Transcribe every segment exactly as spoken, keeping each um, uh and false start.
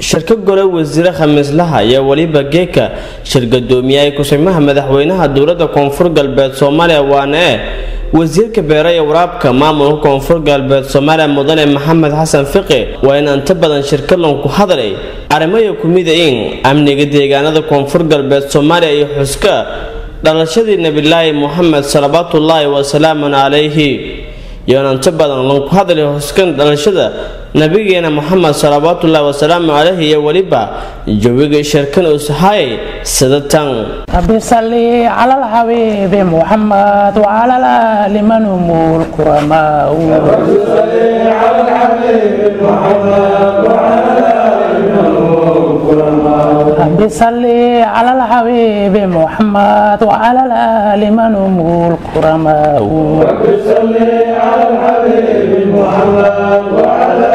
shirka gole wasiir khamiislaha ayaa waliba geeka shirgadoomiyaha kusaymaha madaxweynaha dowladda koonfur galbeed Soomaaliya waana wasiirka beeraha iyo waraabka maamulka koonfur galbeed Soomaaliya mudane Maxamed Xasan Fiqi waa in inta badan shirkadan ku hadlay arrimaha ku mid ah amniga deegaanada koonfur galbeed Soomaaliya iyo xuska dhalashadii Nabiga Muhammad sallallahu wa sallam alayhi يوم تبادل لنك هذا الحسكن دلشة نبينا محمد صلى الله عليه وسلم عليه يوليبا جوج شركن أسحاي سدتان أبي صلي على الحبيب محمد وعلى الآل من هم الكرماء أبي صلي على الحبيب محمد وعلى الآل من هم الكرماء أبي صلي على الحبيب محمد وعلى الآل من هم الكرماء أبي صلي على الحبيب محمد وعلى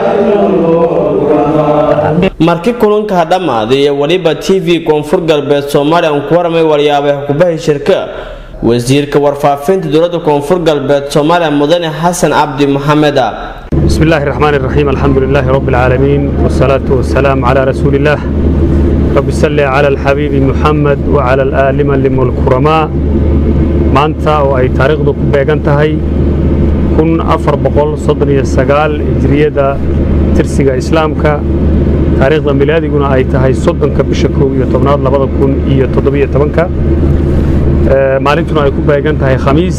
markii kulanka hadhamaaday waliba T V koonfur galbeed Soomaaliya oo ku warmay waryaabay xukuumadda shirka wasiirka warfaafinta dowladda koonfur galbeed Soomaaliya mudane Xasan Cabdi Maxamed bismillaahir rahmaanir rahiim alxamdulillaahi rabbil aalamiin wassalaatu wassalaam ala rasuulillah rabbi salli ala alxabiib Muhammad wa ala alaali man kurama maanta oo ay taariikhdu ku beegan tahay kun afar boqol soddon iyo sagaal hijriyada tirsiga islaamka taariikhda milaadiguna ay tahay soddonka bisha kow iyo tobnaad labada kun iyo toddoba iyo tobanka maalintuna ay ku beegan tahay khamiis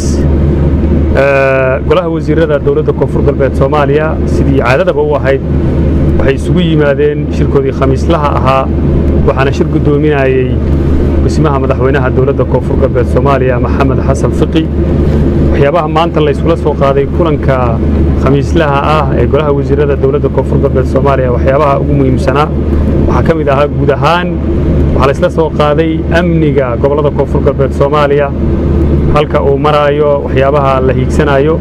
golaha wasiirada dowladda koonfur galbeed Soomaaliya sidii caadadaba u ahayd waxay isugu yimaadeen shirkoodii khamiislaha ahaa waxaana shir gudoominayay wasimaha madaxweynaha dowladda koonfur galbeed Soomaaliya Maxamed Xasan Fiqi waxyaabaha maanta la isula soo qaaday kulanka khamiislaha ah ee golaha wasiirada dowladda koonfur galbeed Soomaaliya waxyaabaha ugu muhiimsanaa waxa kamid ah guud ahaan waxa la isla soo qaaday amniga gobolada koonfur galbeed Soomaaliya halka uu maraayo waxyaabaha la hiigsanayo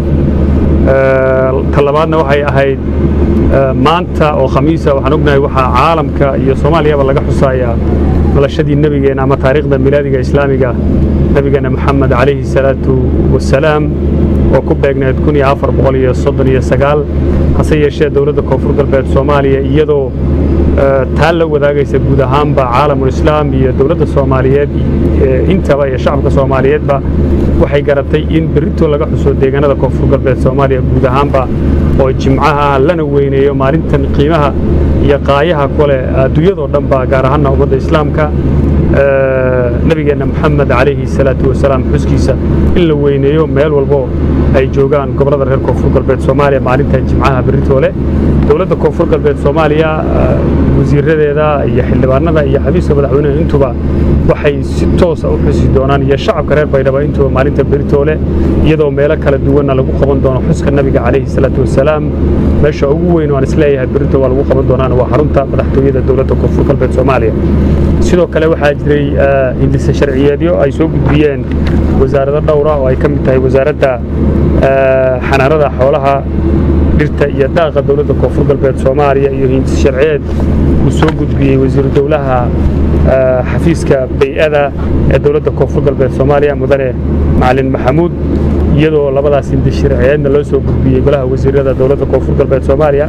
talabaadna waxay ahayd maanta oo khamiisa waxaan ognahay waxa caalamka iyo Soomaaliya laga xusayaa dhalashadii nabigeena ama taariikhda milaadiga islaamiga nabigeena Maxamed alayhi salaatu wassalaam oo ku beegneed kun iyo afar boqol soddon iyo sagaal hase yeeshee dowladda koonfur galbeed Soomaaliya iyadoo taal la wadaagaysa guud ahaanba caalamul islaam iyo dowladda Soomaaliyeed intaba iyo shacabka Soomaaliyeedba waxay garatay in berito laga xuso deegaanada koonfur galbeed Soomaaliya guud ahaanba oo jimcaha lana weyneeyo maalintan qiimaha iyo qaayaha kale adduunyada dhanba gaar ahaan ummadda islaamka nabigeena Maxamed alayhi salaatu wassalaam xuskiisa in la weyneeyo meel walbo ay joogaan gobolada reer koonfur galbeed Soomaaliya maalinta jimcaha beritoole dowladda koonfur galbeed Soomaaliya wasiiradeeda iyo xildhibaanada iyo xafiiska madaxweynaha intuba waxay si toos ah u xusi doonaan iyo shacabka reer Baydhabo intuba maalinta beritoole iyadoo meelo kala duwan lagu qaban doono xuska nabiga alayhi salaatu wassalaam meesha ugu weyn oo aan isleeyahay berito waa lagu qaban doonaan waa xarunta madaxtooyada dowladda koonfur galbeed Soomaaliya sidoo kale waxaa jiray hindise sharciyeedyo ay soo gudbiyeen wasaaradda dhowr ah oo ay ka mid tahay wasaaradda xanaanada xoolaha dhirta iyo daaqa dowladda koonfur galbeed Soomaaliya iyo hindise sharciyeed uu soo gudbiyay wasiir dowlaha xafiiska bay'ada ee dowladda koonfur galbeed Soomaaliya mudane Macalin Maxamuud iyadoo labadaas hindise sharciyeedna loo soo gudbiyay golaha wasiirada dowladda koonfur galbeed Soomaaliya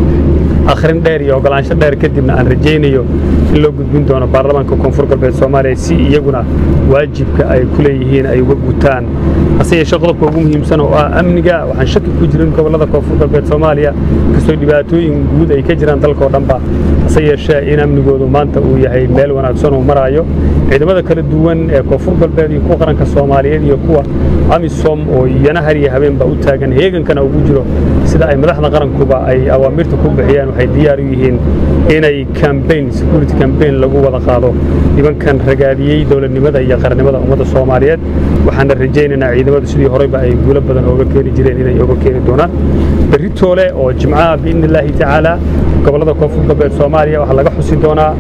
akhrin dheer iyo ogolaansho dheer kadibna aan rajaynayo in loo gudbin doono baarlamaanka koonfur galbeed Soomaaliya si iyaguna waajibka ay ku leeyihiin ay uga gutaan hase yeeshee qodobka ugu muhiimsan oo ah amniga waxaan shaki ku jirin gobolada koonfur galbeed Soomaaliya kasoo dhibaatooyin guud ay ka jiraan dalka oo dhanba hase yeeshee in amnigoodu maanta uu yahay meel wanaagsan oo marayo ciidamada kala duwan ee koonfur galbeed iyo kuwa qaranka Soomaaliyeed iyo kuwa amisom oo iyana har iyo habeenba u taagan heegankana ugu jiro sida ay madaxda qarankuba ay awaamirta ku bixiyaan waxay diyaar u yihiin inay campaign security campaign lagu wada qaado nimankan ragaadiyay dowladnimada iyo qarannimada ummadda Soomaaliyeed waxaan rajaynaynaa ciidamadu sidii horeyba ay guulo badan uga keeni jireen inay uga keeni doonaan beritoole oo jimcaha biidnillaahi tacaala gobolada koonfur galbeed Soomaaliya waxa laga xusi doonaa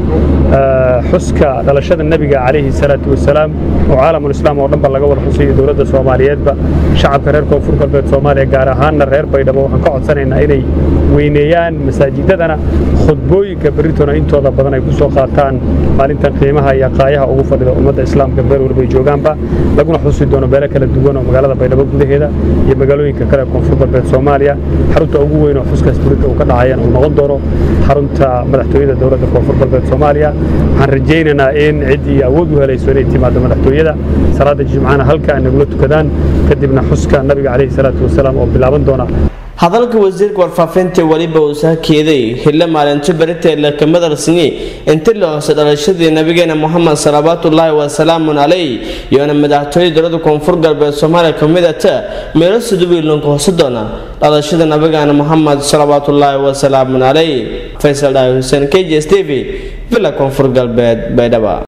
xuska dhalashada nabiga alayhi salaatu wassalaam oo caalamul islaam oo dhanba laga wada xusay dowladda Soomaaliyeedba shacabka reer koonfur galbeed Soomaaliya gaar ahaan reer Baydhabo waxaan ka codsanaynaa inay weyneeyaan masaajidadana khudbooyinka beritoona intooda badan ay ku soo qaataan maalintan qiimaha iyo qaayaha ugu fadhida ummadda islaamka meel walba ay joogaanba laguna xusi doono beelo kala duwan duwan oo magaalada Baydhabo gudaheeda iyo magaalooyinka kale koonfur galbeed Soomaaliya xarunta ugu weyn oo xuskaas burka uu ka dhacayaan uu noqon doono xarunta madaxtooyada dowladda koonfur galbeed Soomaaliya waxaan rajaynaynaa in cidii awood u helayso inay timaado madaxtooyada salaada jimcaana halka ay nagula tukadaan kadibna xuska nabiga calayhi salaatu wasalaam oo bilaaban doona hadalka wasiirka warfaafinta waliba uu saakeeday xilli maalinta barita la kamada rasmi inta loo soo dhalashadii nabigeena Muhammad sallallahu wa sallam alayhi yoona madaxtooyada dowladda koonfur galbeed Soomaaliya kamidata meel sudubi loo qoosdoona dhalashada nabigeena Muhammad sallallahu wa sallam alayhi Faisal Hussein K J S T V villa koonfur galbeed Baydhabo.